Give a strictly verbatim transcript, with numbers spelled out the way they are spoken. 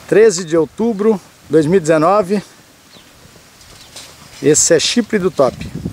treze de outubro de dois mil e dezenove. Esse é Chipre do Top.